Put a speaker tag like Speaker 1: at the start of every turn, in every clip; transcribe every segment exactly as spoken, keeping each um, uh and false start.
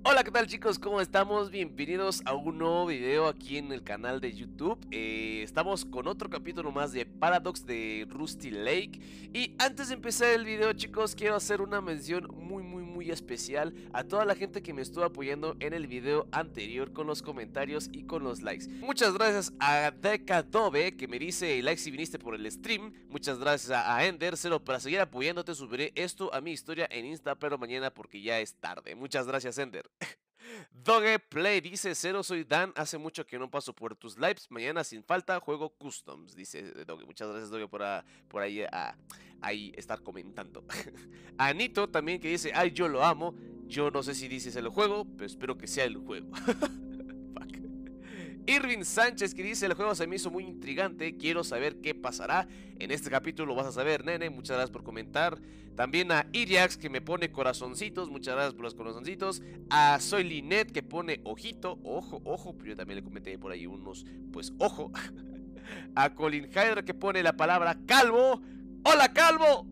Speaker 1: Hola, ¿qué tal chicos? ¿Cómo estamos? Bienvenidos a un nuevo video aquí en el canal de YouTube. eh, Estamos con otro capítulo más de Paradox de Rusty Lake. Y antes de empezar el video, chicos, quiero hacer una mención muy muy muy especial a toda la gente que me estuvo apoyando en el video anterior con los comentarios y con los likes. Muchas gracias a Decadobe, que me dice like si viniste por el stream. Muchas gracias a, a Ender, Cero, para seguir apoyándote. Subiré esto a mi historia en Insta, pero mañana porque ya es tarde. Muchas gracias, Ender. Doge Play dice: Cero, soy Dan, hace mucho que no paso por tus lives, mañana sin falta juego customs, dice Doge. Muchas gracias, Doge, por, a, por ahí, a, ahí estar comentando. Anito también, que dice: ay, yo lo amo. Yo no sé si dices el juego, pero espero que sea el juego. Fuck. Irving Sánchez, que dice: el juego se me hizo muy intrigante, quiero saber qué pasará. En este capítulo vas a saber, nene. Muchas gracias por comentar. También a Iriax, que me pone corazoncitos. Muchas gracias por los corazoncitos. A Soy Linet, que pone ojito, ojo, ojo. Pero yo también le comenté por ahí unos, pues ojo. A Colin Hydra, que pone la palabra calvo. ¡Hola, calvo!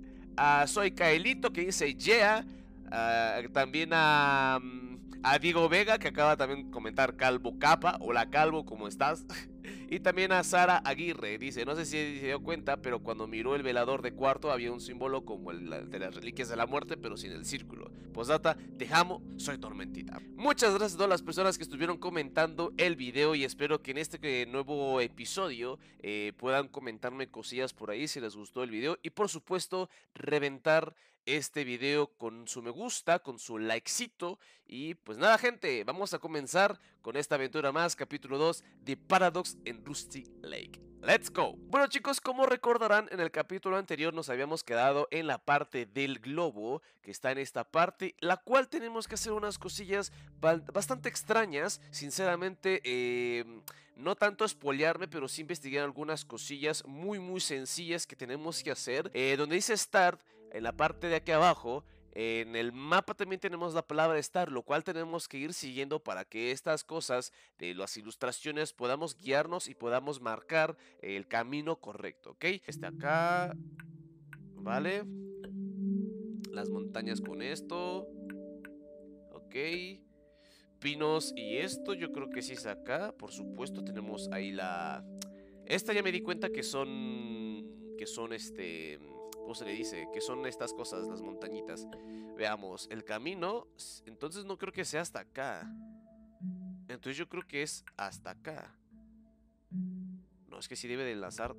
Speaker 1: A Soy Kaelito, que dice yeah. Uh, también a, a Diego Vega, que acaba también de comentar Calvo Capa. Hola, Calvo, ¿cómo estás? Y también a Sara Aguirre, dice: no sé si se dio cuenta, pero cuando miró el velador de cuarto había un símbolo como el de las reliquias de la muerte, pero sin el círculo. Posdata, te amo, soy Tormentita. Muchas gracias a todas las personas que estuvieron comentando el video, y espero que en este nuevo episodio eh, puedan comentarme cosillas por ahí si les gustó el video. Y por supuesto, reventar este video con su me gusta, con su likecito. Y pues nada, gente, vamos a comenzar con esta aventura más, capítulo dos de Paradox en Rusty Lake. ¡Let's go! Bueno, chicos, como recordarán, en el capítulo anterior nos habíamos quedado en la parte del globo, que está en esta parte, la cual tenemos que hacer unas cosillas bastante extrañas. Sinceramente, eh, no tanto spoilearme, pero sí investigar algunas cosillas muy muy sencillas que tenemos que hacer. Eh, donde dice Start, en la parte de aquí abajo, en el mapa también tenemos la palabra Star, lo cual tenemos que ir siguiendo para que estas cosas de las ilustraciones podamos guiarnos y podamos marcar el camino correcto, ¿ok? Este acá, ¿vale? Las montañas con esto, ok. Pinos y esto, yo creo que sí es acá, por supuesto. Tenemos ahí la... Esta ya me di cuenta que son... Que son este... ¿Cómo se le dice? Que son estas cosas, las montañitas. Veamos, el camino. Entonces no creo que sea hasta acá. Entonces yo creo que es hasta acá. No, es que sí debe de enlazar.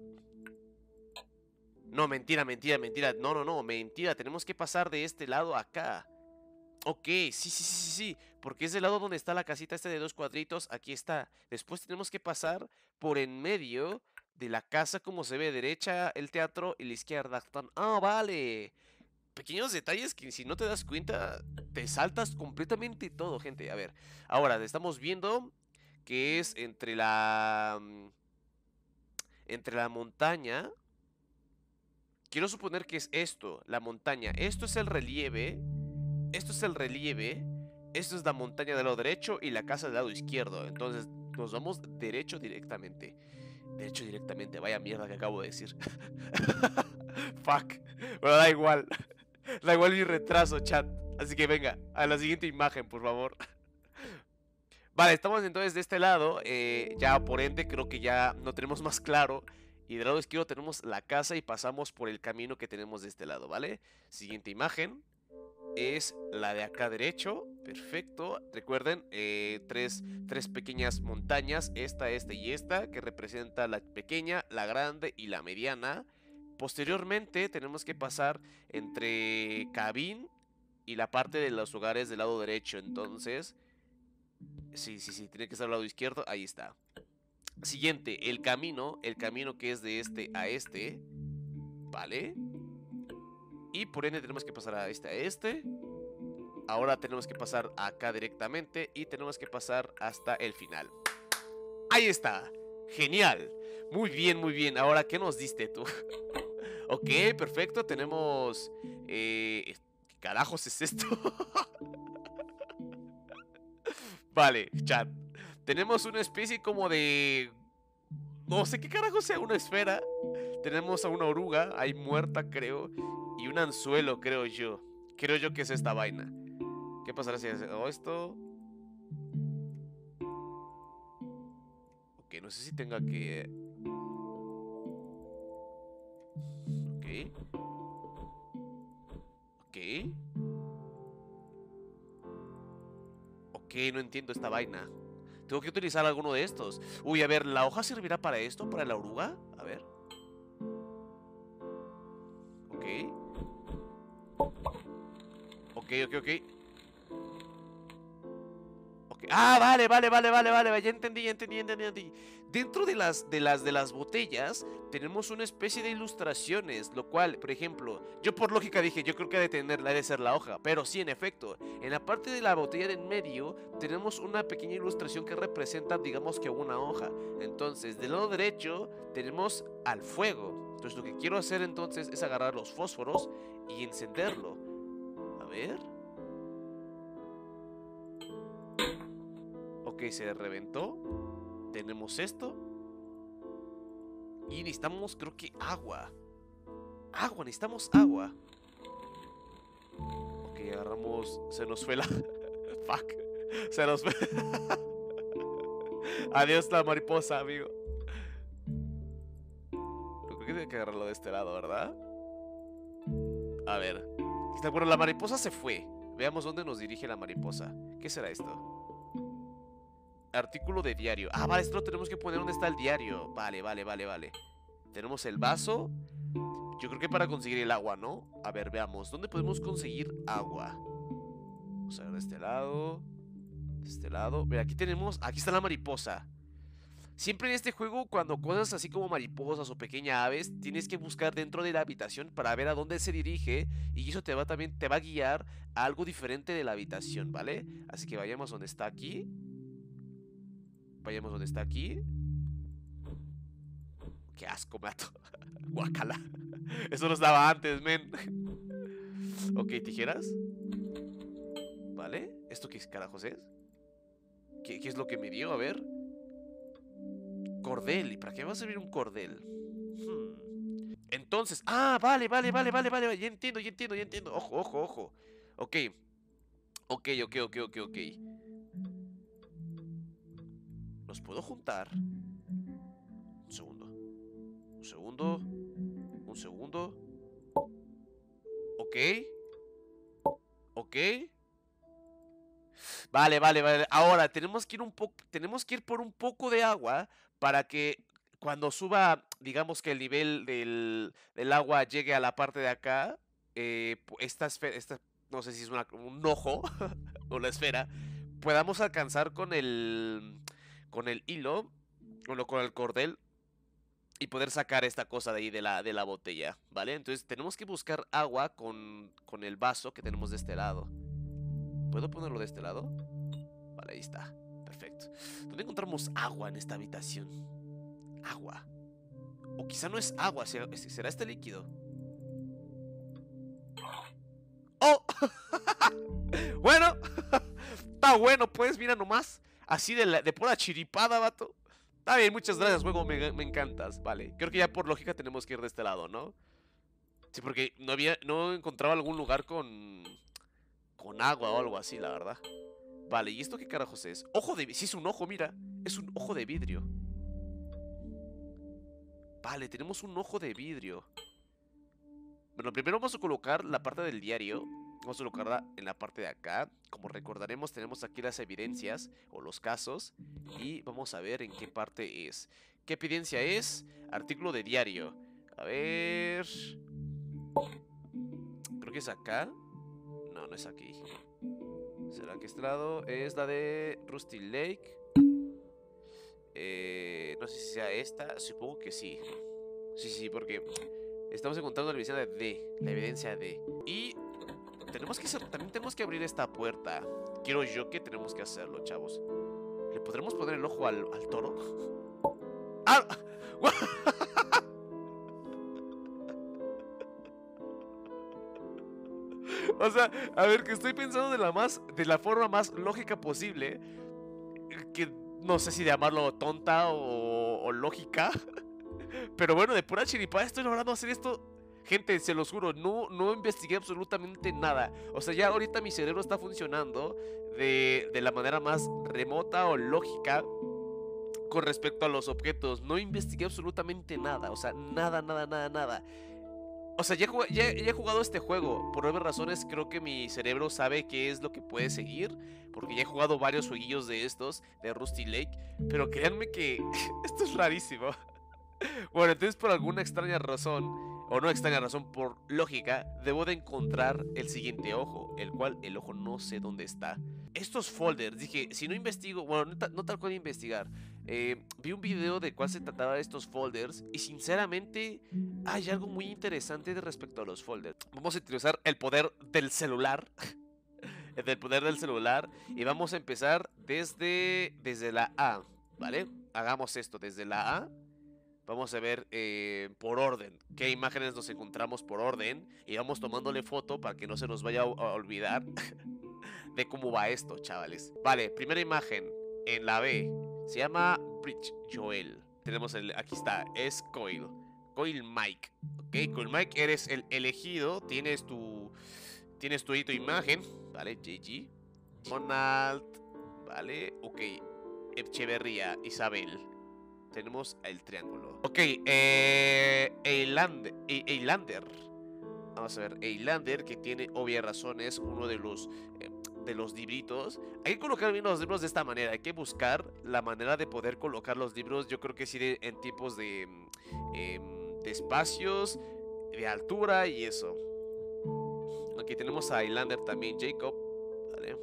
Speaker 1: No, mentira, mentira, mentira. No, no, no, mentira. Tenemos que pasar de este lado a acá. Ok, sí, sí, sí, sí, sí. Porque es del lado donde está la casita esta de dos cuadritos. Aquí está. Después tenemos que pasar por en medio de la casa, como se ve, derecha el teatro y la izquierda. Ah, vale. Pequeños detalles que si no te das cuenta, te saltas completamente todo, gente. A ver, ahora estamos viendo que es entre la... Entre la montaña. Quiero suponer que es esto, la montaña. Esto es el relieve. Esto es el relieve. Esto es la montaña del lado derecho y la casa del lado izquierdo. Entonces nos vamos derecho directamente. Derecho directamente, vaya mierda que acabo de decir. Fuck. Bueno, da igual. Da igual mi retraso, chat. Así que venga, a la siguiente imagen, por favor. Vale, estamos entonces de este lado. eh, Ya por ende creo que ya no tenemos más claro. Y del lado izquierdo tenemos la casa y pasamos por el camino que tenemos de este lado, ¿vale? Siguiente imagen es la de acá derecho. Perfecto. Recuerden, eh, tres, tres pequeñas montañas, esta, esta y esta, que representa la pequeña, la grande y la mediana. Posteriormente tenemos que pasar entre Cabin y la parte de los hogares del lado derecho. Entonces, sí, sí, sí, tiene que estar al lado izquierdo. Ahí está. Siguiente, el camino, el camino que es de este a este, ¿vale? Y por ende tenemos que pasar a este a este. Ahora tenemos que pasar acá directamente y tenemos que pasar hasta el final. Ahí está. Genial. Muy bien, muy bien. Ahora, ¿qué nos diste tú? Ok, perfecto. Tenemos... Eh, ¿Qué carajos es esto? Vale, chat. Tenemos una especie como de... No sé qué carajo sea una esfera. Tenemos a una oruga, ahí muerta creo. Y un anzuelo, creo yo. Creo yo que es esta vaina. ¿Qué pasará si hago esto? Ok, no sé si tenga que... Ok. Ok. Ok, no entiendo esta vaina. Tengo que utilizar alguno de estos. Uy, a ver, ¿la hoja servirá para esto? ¿Para la oruga? A ver. Ok. Ok, ok, ok. Ok. Ah, vale, vale, vale, vale, vale. Ya entendí, ya entendí, ya entendí, ya entendí. Dentro de las, de las, de las botellas tenemos una especie de ilustraciones, lo cual, por ejemplo, yo por lógica dije, yo creo que ha de tener, ha de ser la hoja, pero sí, en efecto, en la parte de la botella de en medio tenemos una pequeña ilustración que representa, digamos que una hoja. Entonces, del lado derecho tenemos al fuego. Entonces, lo que quiero hacer entonces es agarrar los fósforos y encenderlo. A ver. Ok, se reventó. Tenemos esto. Y necesitamos, creo que agua. Agua, necesitamos agua. Ok, agarramos. Se nos fue la. Fuck. Se nos fue. Adiós la mariposa, amigo. Creo que tiene que agarrarlo de este lado, ¿verdad? A ver. Bueno, la mariposa se fue. Veamos dónde nos dirige la mariposa. ¿Qué será esto? Artículo de diario. Ah, vale, esto lo tenemos que poner donde está el diario. Vale, vale, vale, vale. Tenemos el vaso. Yo creo que para conseguir el agua, ¿no? A ver, veamos. ¿Dónde podemos conseguir agua? Vamos a ver de este lado. De este lado. Mira, aquí tenemos... Aquí está la mariposa. Siempre en este juego, cuando cosas así como mariposas o pequeñas aves, tienes que buscar dentro de la habitación para ver a dónde se dirige. Y eso te va también, te va a guiar a algo diferente de la habitación, ¿vale? Así que vayamos donde está aquí. Vayamos donde está aquí. Qué asco, mato. Guacala. Eso no estaba antes, men. Ok, tijeras. Vale. ¿Esto qué carajos es? ¿Qué, ¿Qué es lo que me dio? A ver. Cordel. ¿Y para qué va a servir un cordel? Hmm. Entonces. Ah, vale, vale, vale, vale, vale. Ya entiendo, ya entiendo, ya entiendo. Ojo, ojo, ojo. Ok. Ok, ok, ok, ok, ok. ¿Los puedo juntar? Un segundo. Un segundo. Un segundo. Ok. Ok. Vale, vale, vale. Ahora tenemos que ir un poco, tenemos que ir por un poco de agua para que cuando suba, digamos que el nivel del, del agua llegue a la parte de acá, eh, pu- esta esfera, esta, no sé si es una- un ojo o la esfera, podamos alcanzar con el, con el hilo, o lo- con el cordel y poder sacar esta cosa de ahí de la, de la botella, ¿vale? Entonces tenemos que buscar agua con, con el vaso que tenemos de este lado. ¿Puedo ponerlo de este lado? Vale, ahí está. Perfecto. ¿Dónde encontramos agua en esta habitación? Agua. O quizá no es agua, será será este líquido. ¡Oh! Bueno, está bueno, pues, mira nomás. Así de, la- de pura chiripada, vato. Está bien, muchas gracias, juego, me, me encantas. Vale, creo que ya por lógica tenemos que ir de este lado, ¿no? Sí, porque no había, no encontraba algún lugar con, con agua o algo así, la verdad. Vale, ¿y esto qué carajos es? Ojo de... Sí, es un ojo, mira. Es un ojo de vidrio. Vale, tenemos un ojo de vidrio. Bueno, primero vamos a colocar la parte del diario. Vamos a colocarla en la parte de acá. Como recordaremos, tenemos aquí las evidencias o los casos. Y vamos a ver en qué parte es. ¿Qué evidencia es? Artículo de diario. A ver... Creo que es acá. No, no es aquí. ¿Será que este lado? Es la de Rusty Lake. Eh, no sé si sea esta. Supongo que sí. Sí, sí, porque estamos encontrando la evidencia de D. La evidencia de. Y tenemos que hacer, también tenemos que abrir esta puerta. Quiero yo que tenemos que hacerlo, chavos. ¿Le podremos poner el ojo al, al toro? ¡Ah! O sea, a ver, que estoy pensando de la más, de la forma más lógica posible. Que no sé si llamarlo tonta o, o lógica. Pero bueno, de pura chiripada estoy logrando hacer esto Gente, se los juro, no, no investigué absolutamente nada. O sea, ya ahorita mi cerebro está funcionando de, de la manera más remota o lógica con respecto a los objetos. No investigué absolutamente nada. O sea, nada, nada, nada, nada. O sea, ya, jug- ya- ya he jugado este juego. Por obvias razones, creo que mi cerebro sabe qué es lo que puede seguir. Porque ya he jugado varios jueguillos de estos, de Rusty Lake. Pero créanme que esto es rarísimo. Bueno, entonces por alguna extraña razón, o no extraña razón, por lógica, debo de encontrar el siguiente ojo, el cual el ojo no sé dónde está. Estos folders, dije, si no investigo, bueno, no, ta- no tal cual investigar, eh, vi un video de cuál se trataba de estos folders y sinceramente hay algo muy interesante de respecto a los folders. Vamos a utilizar el poder del celular, del poder del celular y vamos a empezar desde, desde la A, ¿vale? Hagamos esto desde la A. Vamos a ver eh, por orden qué imágenes nos encontramos por orden y vamos tomándole foto para que no se nos vaya a, a olvidar de cómo va esto, chavales. Vale, primera imagen en la B se llama Bridge Joel. Tenemos el, aquí está, es Coil, Coil Mike. Ok, Coil Mike, eres el elegido, tienes tu, tienes tu, tu imagen, vale, J G. Donald, vale, ok, Echeverría, Isabel. Tenemos el triángulo. Ok, eh. Eilander. E- Eilander. Vamos a ver, Eilander, que tiene obvias razones, uno de los. eh, de los libritos. Hay que colocar bien los libros de esta manera. Hay que buscar la manera de poder colocar los libros. Yo creo que sí, de- en tipos de. mm, em, de espacios, de altura y eso. Aquí tenemos a Eilander también, Jacob. Vale.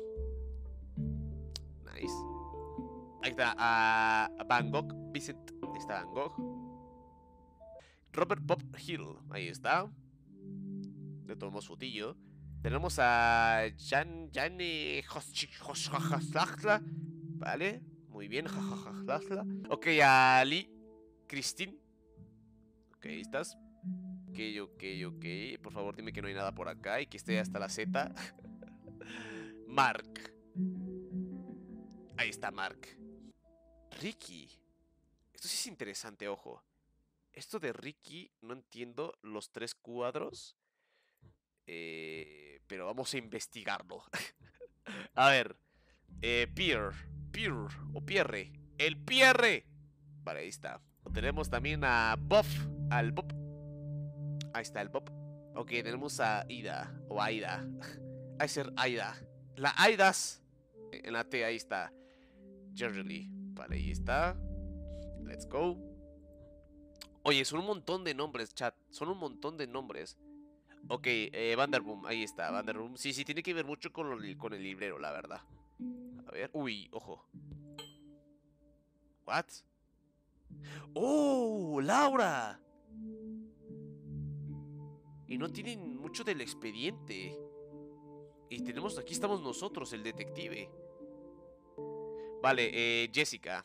Speaker 1: Nice. Ahí está, a Van Gogh, Vincent. Ahí está Van Gogh. Robert Bob Hill, ahí está. Le tomamos fotillo. Tenemos a Jan, Jane Hoshachla. Vale, muy bien. Jajajajaja. Ok, a Lee Christine. Ok, ahí estás. Ok, ok, ok. Por favor, dime que no hay nada por acá y que esté hasta la Z. Mark. Ahí está Mark. Ricky. Esto sí es interesante, ojo. Esto de Ricky, no entiendo los tres cuadros. Eh, pero vamos a investigarlo. A ver. Eh, Pierre. Pierre. O Pierre. El Pierre. Vale, ahí está. Tenemos también a Buff. Al Bob. Ahí está el Bob. Ok, tenemos a Ida. O Aida. Hay ser Aida. La Aidas. En la T, ahí está. Jerry Lee. Vale, ahí está. Let's go. Oye, son un montón de nombres, chat. Son un montón de nombres. Ok, eh, Vanderboom, ahí está, Vanderboom. Sí, sí, tiene que ver mucho con, lo con el librero, la verdad. A ver, uy, ojo. ¿What? ¡Oh, Laura! Y no tienen mucho del expediente. Y tenemos, aquí estamos nosotros, el detective. Vale, eh, Jessica.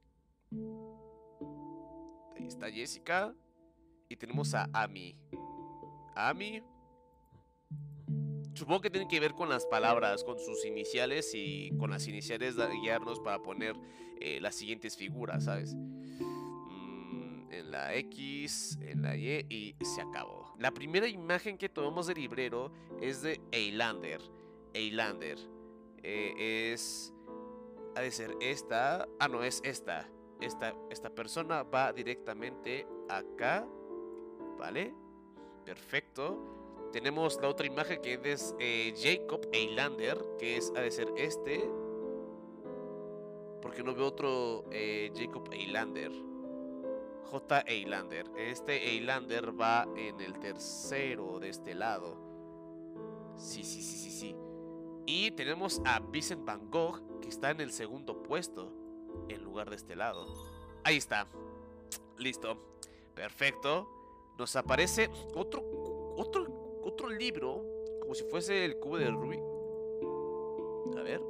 Speaker 1: Ahí está Jessica. Y tenemos a Amy. Amy. Supongo que tienen que ver con las palabras, con sus iniciales y con las iniciales guiarnos para poner eh, las siguientes figuras, ¿sabes? Mm, en la X, en la Y y se acabó. La primera imagen que tomamos del librero es de Eilander. Eilander. Eh, es... Ha de ser esta. Ah, no, es esta. Esta, esta persona va directamente acá. ¿Vale? Perfecto. Tenemos la otra imagen que es eh, Jacob Eilander, que es, ha de ser este. Porque no veo otro eh, Jacob Eilander. J. Eilander. Este Eilander va en el tercero de este lado. Sí, sí, sí, sí, sí. Y tenemos a Vincent Van Gogh, que está en el segundo puesto, en lugar de este lado. Ahí está. Listo. Perfecto. Nos aparece otro, otro otro libro, como si fuese el cubo de Rubik. A ver.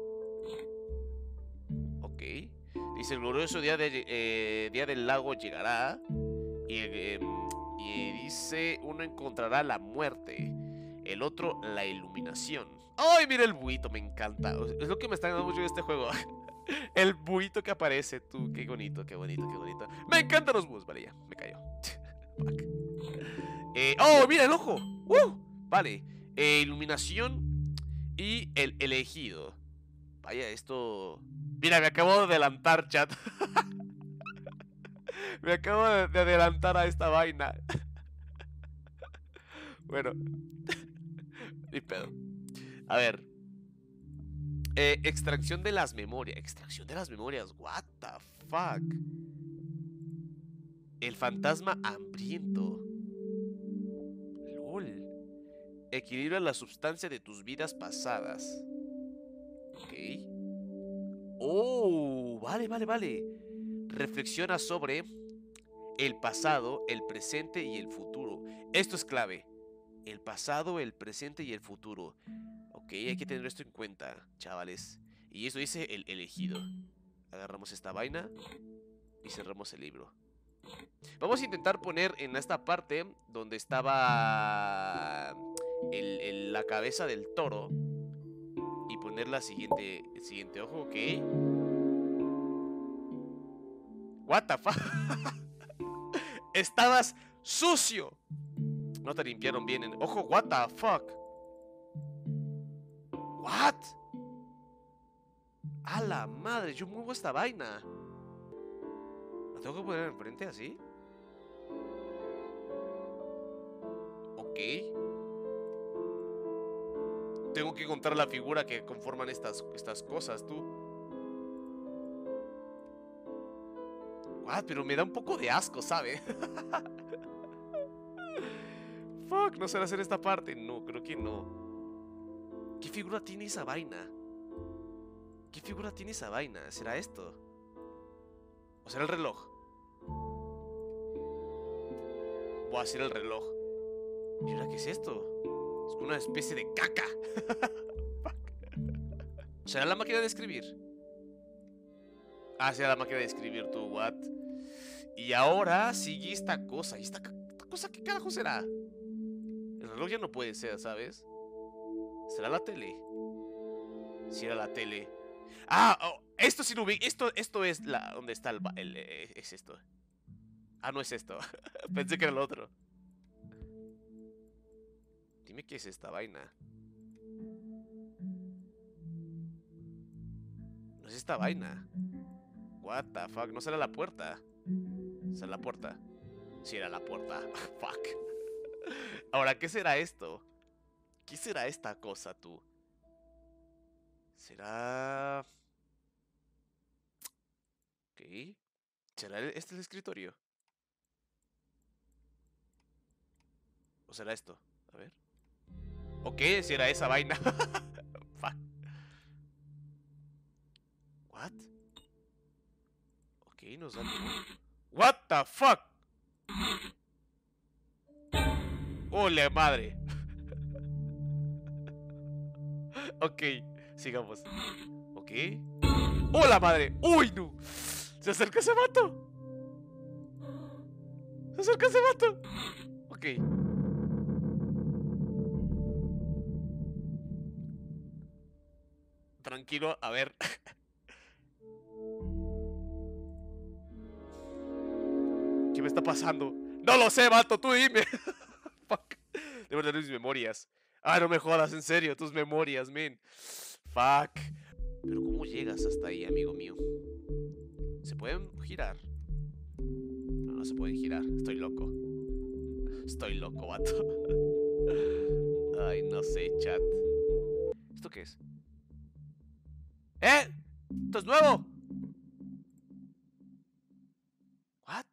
Speaker 1: Ok. Dice, el glorioso día, de, eh, día del lago llegará. Y, eh, y dice, uno encontrará la muerte. El otro, la iluminación. ¡Ay, mira el buito! Me encanta. Es lo que me está dando mucho de este juego. El buito que aparece, tú. Qué bonito, qué bonito, qué bonito. Me encantan los búhos. Vale, ya, me cayó. Eh, ¡Oh, mira el ojo! ¡Uh! Vale. Eh, iluminación y el elegido. Vaya, esto... Mira, me acabo de adelantar, chat. Me acabo de, de adelantar a esta vaina. Bueno. Ni pedo. A ver. Eh, extracción de las memorias. Extracción de las memorias. What the fuck. El fantasma hambriento. LOL. Equilibra la sustancia de tus vidas pasadas. Ok. Oh, vale, vale, vale. Reflexiona sobre el pasado, el presente y el futuro. Esto es clave. El pasado, el presente y el futuro. Ok, hay que tener esto en cuenta, chavales. Y eso dice el elegido. Agarramos esta vaina y cerramos el libro. Vamos a intentar poner en esta parte donde estaba el, el, la cabeza del toro. Y poner la siguiente, el siguiente ojo, ok. What the fuck. Estabas sucio. No te limpiaron bien. En... Ojo, what the fuck. What? A la madre, yo muevo esta vaina. ¿La tengo que poner enfrente así? Ok. Tengo que encontrar la figura que conforman estas, estas cosas, tú. What? Pero me da un poco de asco, ¿sabe? Fuck, no sé hacer esta parte. No, creo que no. ¿Qué figura tiene esa vaina? ¿Qué figura tiene esa vaina? ¿Será esto? ¿O será el reloj? Voy a hacer el reloj. ¿Y ahora qué es esto? Es una especie de caca. ¿Será la máquina de escribir? Ah, será la máquina de escribir, tú, what? Y ahora sigue esta cosa. ¿Y esta, esta cosa qué carajo será? El reloj ya no puede ser, ¿sabes? ¿Será la tele? Si era la tele. Ah, oh, esto sí lo vi. Esto, esto es la... ¿Dónde está el, el, el... Es esto. Ah, no es esto. Pensé que era lo otro. Dime qué es esta vaina. No es esta vaina. What the fuck. No será la puerta. ¿Será la puerta? Sí, era la puerta. Fuck. Ahora, ¿qué será esto? ¿Qué será esta cosa, tú? ¿Será...? Ok. ¿Será este el escritorio? ¿O será esto? A ver. Ok, si era esa vaina. Fuck. What? Ok, nos dan... What the fuck. ¡Ole, madre! Ok, sigamos. Ok. ¡Hola, madre! ¡Uy, no! ¡Se acerca ese vato! ¡Se acerca ese vato! Ok. Tranquilo, a ver. ¿Qué me está pasando? ¡No lo sé, vato! ¡Tú dime! Fuck. Debo tener mis memorias. Ah, no me jodas, en serio, tus memorias, men. Fuck. Pero ¿cómo llegas hasta ahí, amigo mío? ¿Se pueden girar? No, no se pueden girar. Estoy loco. Estoy loco, vato. Ay, no sé, chat. ¿Esto qué es? ¡Eh! ¡Esto es nuevo! ¿What?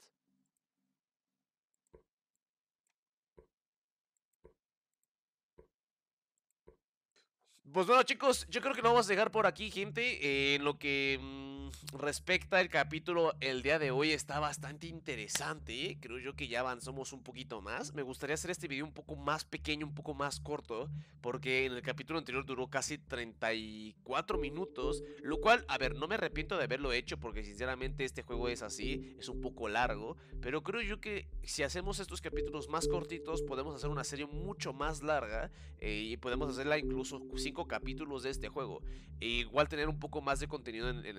Speaker 1: Pues bueno, chicos, yo creo que lo vamos a dejar por aquí, gente. Eh, en lo que mmm, respecta al capítulo el día de hoy está bastante interesante, ¿eh? Creo yo que ya avanzamos un poquito más. Me gustaría hacer este video un poco más pequeño, un poco más corto, porque en el capítulo anterior duró casi treinta y cuatro minutos, lo cual, a ver, no me arrepiento de haberlo hecho, porque sinceramente este juego es así, es un poco largo, pero creo yo que si hacemos estos capítulos más cortitos, podemos hacer una serie mucho más larga, eh, y podemos hacerla incluso cinco capítulos de este juego, e igual tener un poco más de contenido en, en el canal.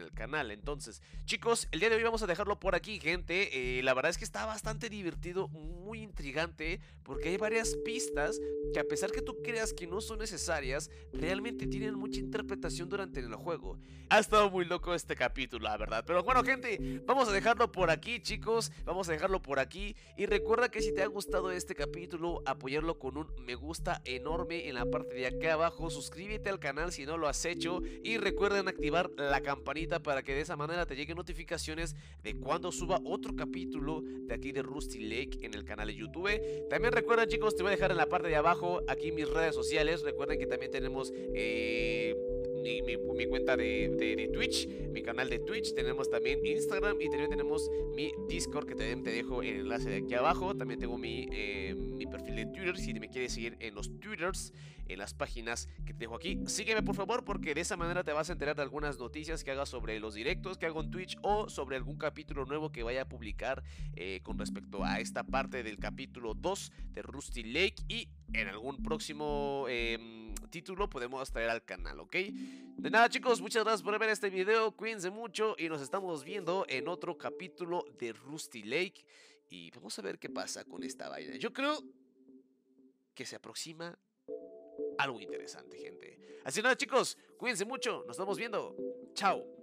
Speaker 1: canal. Entonces, chicos, el día de hoy vamos a dejarlo por aquí, gente. eh, La verdad es que está bastante divertido, muy intrigante, porque hay varias pistas que, a pesar que tú creas que no son necesarias, realmente tienen mucha interpretación durante el juego. Ha estado muy loco este capítulo, la verdad. Pero bueno, gente, vamos a dejarlo por aquí, chicos. Vamos a dejarlo por aquí. Y recuerda que si te ha gustado este capítulo, apoyarlo con un me gusta enorme en la parte de acá abajo. Suscríbete al canal si no lo has hecho. Y recuerden activar la campanita para que de esa manera te lleguen notificaciones de cuando suba otro capítulo de aquí de Rusty Lake en el canal de YouTube. También recuerden, chicos, te voy a dejar en la parte de abajo aquí mis redes sociales. Recuerden que también tenemos eh, mi, mi, mi cuenta de, de, de Twitch, mi canal de Twitch. Tenemos también Instagram y también tenemos mi Discord, que también te dejo el enlace de aquí abajo. También tengo mi, eh, mi perfil de Twitter, si me quieres seguir en los Twitters, en las páginas que te dejo aquí. Sígueme, por favor, porque de esa manera te vas a enterar de algunas noticias que haga sobre los directos que hago en Twitch, o sobre algún capítulo nuevo que vaya a publicar eh, con respecto a esta parte del capítulo dos de Rusty Lake. Y en algún próximo eh, título podemos traer al canal, ¿ok? De nada, chicos, muchas gracias por ver este video. Cuídense mucho y nos estamos viendo en otro capítulo de Rusty Lake. Y vamos a ver qué pasa con esta vaina. Yo creo que se aproxima algo interesante, gente. Así que nada, chicos, cuídense mucho. Nos estamos viendo. Chao.